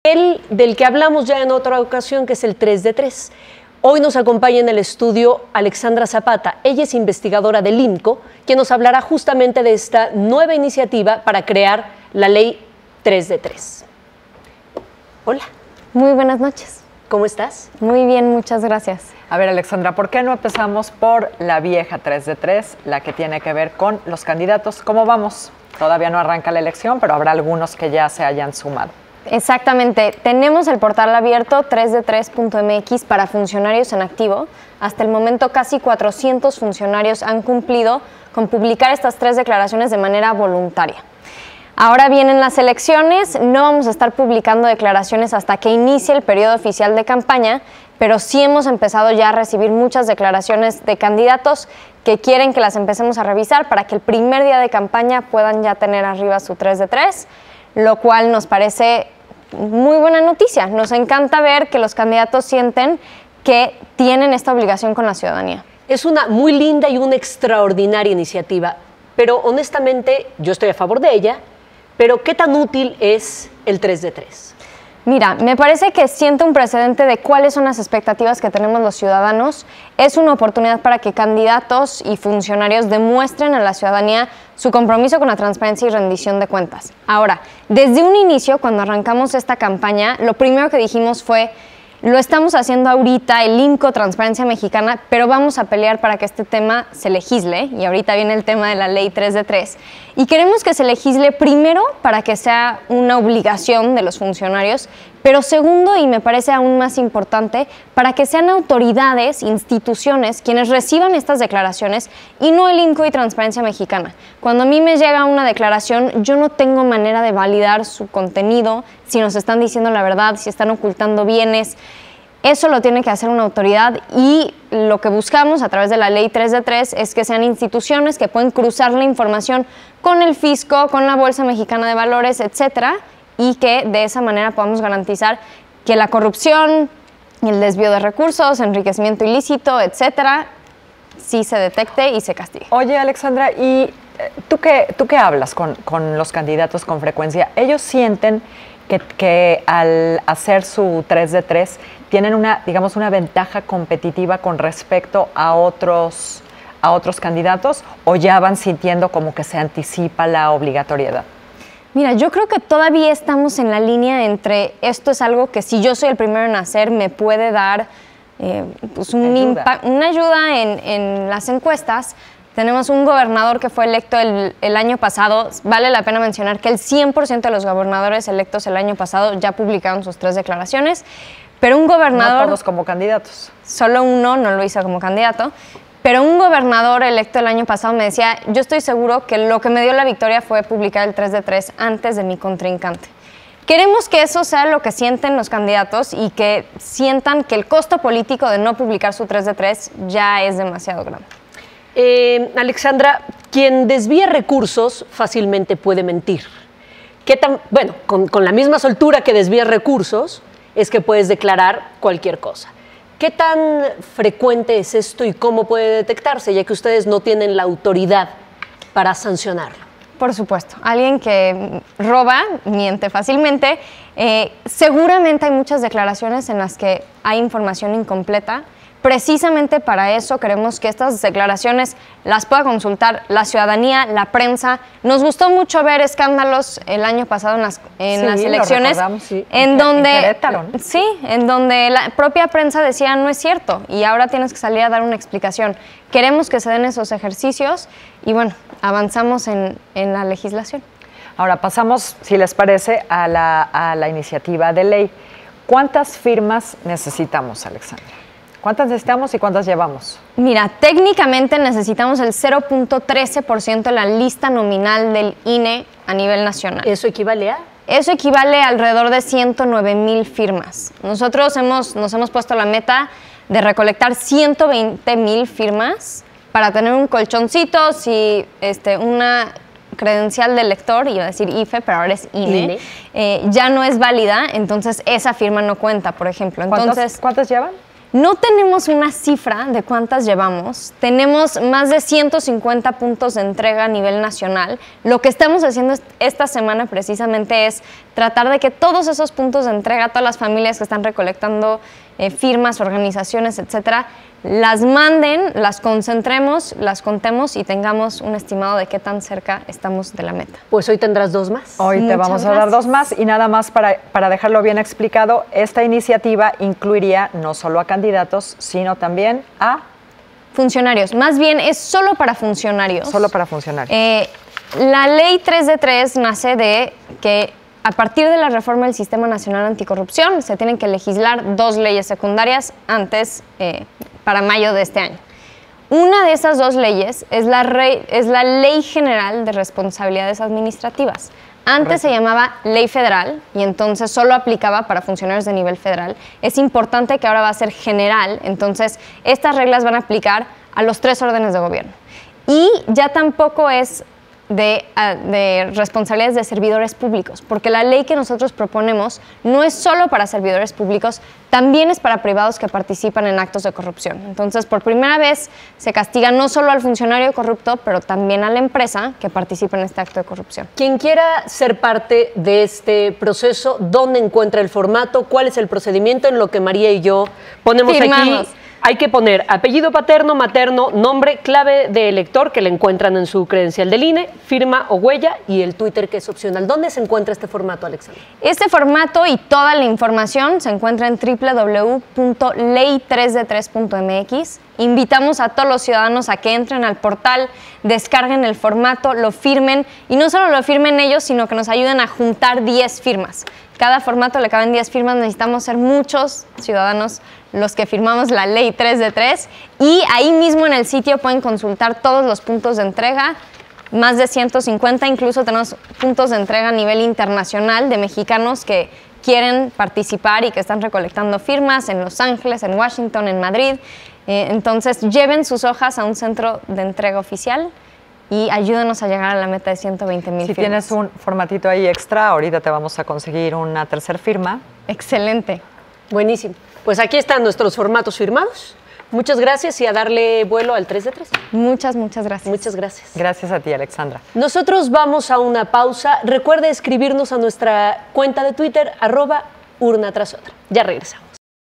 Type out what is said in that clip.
El del que hablamos ya en otra ocasión, que es el 3 de 3. Hoy nos acompaña en el estudio Alexandra Zapata. Ella es investigadora del INCO, quien nos hablará justamente de esta nueva iniciativa para crear la ley 3 de 3. Hola. Muy buenas noches. ¿Cómo estás? Muy bien, muchas gracias. A ver, Alexandra, ¿por qué no empezamos por la vieja 3 de 3, la que tiene que ver con los candidatos? ¿Cómo vamos? Todavía no arranca la elección, pero habrá algunos que ya se hayan sumado. Exactamente. Tenemos el portal abierto 3de3.mx para funcionarios en activo. Hasta el momento casi 400 funcionarios han cumplido con publicar estas 3 declaraciones de manera voluntaria. Ahora vienen las elecciones, no vamos a estar publicando declaraciones hasta que inicie el periodo oficial de campaña, pero sí hemos empezado ya a recibir muchas declaraciones de candidatos que quieren que las empecemos a revisar para que el primer día de campaña puedan ya tener arriba su 3 de 3, lo cual nos parece muy buena noticia. Nos encanta ver que los candidatos sienten que tienen esta obligación con la ciudadanía. Es una muy linda y una extraordinaria iniciativa, pero honestamente yo estoy a favor de ella, pero ¿qué tan útil es el 3 de 3? Mira, me parece que siente un precedente de cuáles son las expectativas que tenemos los ciudadanos. Es una oportunidad para que candidatos y funcionarios demuestren a la ciudadanía su compromiso con la transparencia y rendición de cuentas. Ahora, desde un inicio, cuando arrancamos esta campaña, lo primero que dijimos fue: lo estamos haciendo ahorita, el INCO, Transparencia Mexicana, pero vamos a pelear para que este tema se legisle, y ahorita viene el tema de la ley 3 de 3, y queremos que se legisle primero para que sea una obligación de los funcionarios, pero segundo, y me parece aún más importante, para que sean autoridades, instituciones, quienes reciban estas declaraciones y no el INCO y Transparencia Mexicana. Cuando a mí me llega una declaración, yo no tengo manera de validar su contenido, si nos están diciendo la verdad, si están ocultando bienes. Eso lo tiene que hacer una autoridad, y lo que buscamos a través de la ley 3 de 3 es que sean instituciones que pueden cruzar la información con el fisco, con la Bolsa Mexicana de Valores, etcétera, y que de esa manera podamos garantizar que la corrupción, el desvío de recursos, enriquecimiento ilícito, etcétera, sí se detecte y se castigue. Oye, Alexandra, ¿y tú qué hablas con los candidatos con frecuencia? Ellos sienten que al hacer su 3 de 3 tienen una ventaja competitiva con respecto a otros candidatos, o ya van sintiendo como que se anticipa la obligatoriedad? Mira, yo creo que todavía estamos en la línea entre esto es algo que, si yo soy el primero en hacer, me puede dar una ayuda en las encuestas. Tenemos un gobernador que fue electo el año pasado. Vale la pena mencionar que el 100% de los gobernadores electos el año pasado ya publicaron sus 3 declaraciones, pero un gobernador... No todos como candidatos. Solo uno no lo hizo como candidato. Pero un gobernador electo el año pasado me decía: yo estoy seguro que lo que me dio la victoria fue publicar el 3 de 3 antes de mi contrincante. Queremos que eso sea lo que sienten los candidatos y que sientan que el costo político de no publicar su 3 de 3 ya es demasiado grande. Alexandra, quien desvía recursos fácilmente puede mentir. Bueno, con la misma soltura que desvía recursos es que puedes declarar cualquier cosa. ¿Qué tan frecuente es esto y cómo puede detectarse, ya que ustedes no tienen la autoridad para sancionarlo? Por supuesto, alguien que roba, miente fácilmente. Seguramente hay muchas declaraciones en las que hay información incompleta. Precisamente para eso queremos que estas declaraciones las pueda consultar la ciudadanía, la prensa. Nos gustó mucho ver escándalos el año pasado en las elecciones, en donde la propia prensa decía no es cierto, y ahora tienes que salir a dar una explicación. Queremos que se den esos ejercicios y bueno, avanzamos en la legislación. Ahora pasamos, si les parece, a la iniciativa de ley. ¿Cuántas firmas necesitamos, Alexandra? ¿Cuántas necesitamos y cuántas llevamos? Mira, técnicamente necesitamos el 0.13% de la lista nominal del INE a nivel nacional. ¿Eso equivale a? Eso equivale a alrededor de 109,000 firmas. Nosotros nos hemos puesto la meta de recolectar 120,000 firmas para tener un colchoncito si una credencial de elector, iba a decir IFE, pero ahora es INE. Ya no es válida, entonces esa firma no cuenta, por ejemplo. Entonces, ¿Cuántas llevan? No tenemos una cifra de cuántas llevamos. Tenemos más de 150 puntos de entrega a nivel nacional. Lo que estamos haciendo esta semana precisamente es tratar de que todos esos puntos de entrega, todas las familias que están recolectando firmas, organizaciones, etcétera, las manden, las concentremos, las contemos y tengamos un estimado de qué tan cerca estamos de la meta. Pues hoy tendrás 2 más. Hoy te vamos a dar 2 más y nada más para dejarlo bien explicado, esta iniciativa incluiría no solo a candidatos, sino también a funcionarios. Más bien es solo para funcionarios. Solo para funcionarios. La ley 3 de 3 nace de que a partir de la reforma del Sistema Nacional Anticorrupción se tienen que legislar 2 leyes secundarias antes, para mayo de este año. Una de esas 2 leyes es la Ley General de Responsabilidades Administrativas. Antes se llamaba Ley Federal y entonces solo aplicaba para funcionarios de nivel federal. Es importante que ahora va a ser general, entonces estas reglas van a aplicar a los 3 órdenes de gobierno. Y ya tampoco es de responsabilidades de servidores públicos, porque la ley que nosotros proponemos no es solo para servidores públicos, también es para privados que participan en actos de corrupción. Entonces, por primera vez se castiga no solo al funcionario corrupto, pero también a la empresa que participa en este acto de corrupción. Quien quiera ser parte de este proceso, ¿dónde encuentra el formato? ¿Cuál es el procedimiento? En lo que María y yo ponemos Firmamos. aquí. Hay que poner apellido paterno, materno, nombre, clave de elector que le encuentran en su credencial del INE, firma o huella y el Twitter que es opcional. ¿Dónde se encuentra este formato, Alexandra? Este formato y toda la información se encuentra en www.ley3d3.mx. Invitamos a todos los ciudadanos a que entren al portal, descarguen el formato, lo firmen y no solo lo firmen ellos, sino que nos ayuden a juntar 10 firmas. Cada formato le caben 10 firmas, necesitamos ser muchos ciudadanos los que firmamos la ley 3 de 3 y ahí mismo en el sitio pueden consultar todos los puntos de entrega, más de 150, incluso tenemos puntos de entrega a nivel internacional de mexicanos que quieren participar y que están recolectando firmas en Los Ángeles, en Washington, en Madrid. Entonces lleven sus hojas a un centro de entrega oficial y ayúdanos a llegar a la meta de 120,000 Si firmas. tienes un formatito ahí extra, ahorita te vamos a conseguir una 3er firma. Excelente. Buenísimo. Pues aquí están nuestros formatos firmados. Muchas gracias y a darle vuelo al 3 de 3. Muchas gracias. Muchas gracias. Gracias a ti, Alexandra. Nosotros vamos a una pausa. Recuerde escribirnos a nuestra cuenta de Twitter, @urnatrasotra. Ya regresamos.